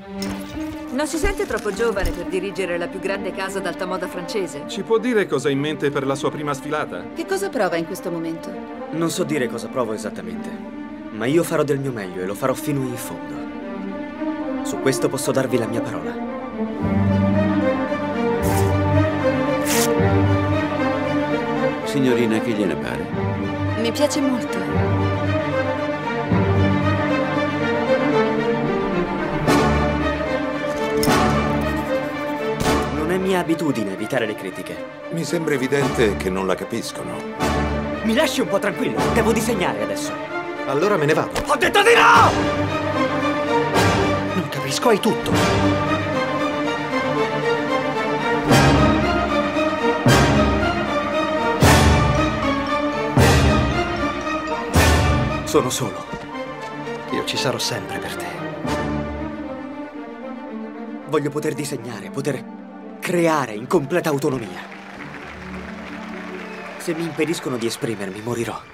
Non si sente troppo giovane per dirigere la più grande casa d'alta moda francese? Ci può dire cosa ha in mente per la sua prima sfilata? Che cosa prova in questo momento? Non so dire cosa provo esattamente, ma io farò del mio meglio e lo farò fino in fondo. Su questo posso darvi la mia parola. Signorina, che gliene pare? Mi piace molto. Non è mia abitudine evitare le critiche. Mi sembra evidente che non la capiscono. Mi lasci un po' tranquillo, devo disegnare adesso. Allora me ne vado. Ho detto di no! Non capisco, hai tutto. Sono solo. Io ci sarò sempre per te. Voglio poter disegnare, poter creare in completa autonomia. Se mi impediscono di esprimermi, morirò.